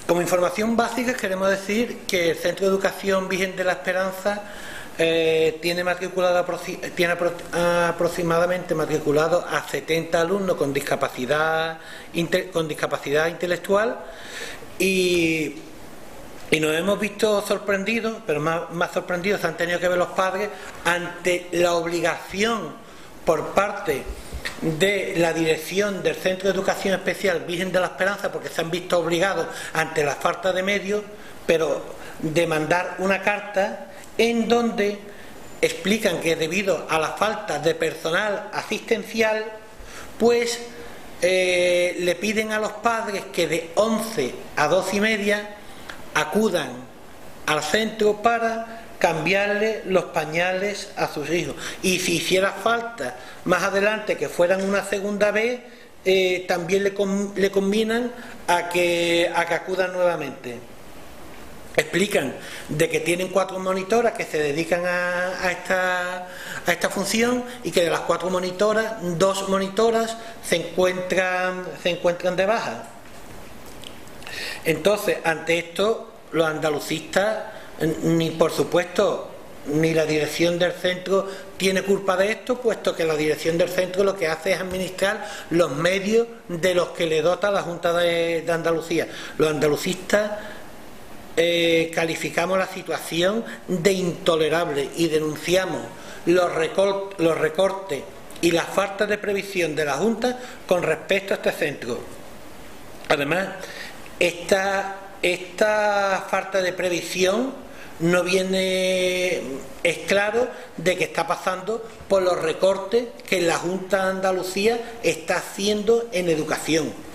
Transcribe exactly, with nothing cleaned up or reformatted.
Como información básica queremos decir que el Centro de Educación Virgen de la Esperanza eh, tiene matriculado tiene apro aproximadamente matriculado a setenta alumnos con discapacidad con discapacidad intelectual y, y nos hemos visto sorprendidos, pero más, más sorprendidos se han tenido que ver los padres ante la obligación por parte de la dirección del Centro de Educación Especial Virgen de la Esperanza, porque se han visto obligados ante la falta de medios, pero de mandar una carta en donde explican que debido a la falta de personal asistencial, pues eh, le piden a los padres que de once a doce y media acudan al centro para cambiarle los pañales a sus hijos, y si hiciera falta más adelante que fueran una segunda vez, eh, también le, con, le combinan a que, a que acudan nuevamente. Explican de que tienen cuatro monitoras que se dedican a, a, esta, a esta función, y que de las cuatro monitoras, dos monitoras se encuentran, se encuentran de baja. Entonces, ante esto, los andalucistas, ni por supuesto ni la dirección del centro tiene culpa de esto, puesto que la dirección del centro lo que hace es administrar los medios de los que le dota la Junta de, de Andalucía. Los andalucistas eh, calificamos la situación de intolerable y denunciamos los, recort, los recortes y la falta de previsión de la Junta con respecto a este centro. Además, esta, esta falta de previsión no viene, es claro, de que está pasando por los recortes que la Junta de Andalucía está haciendo en educación.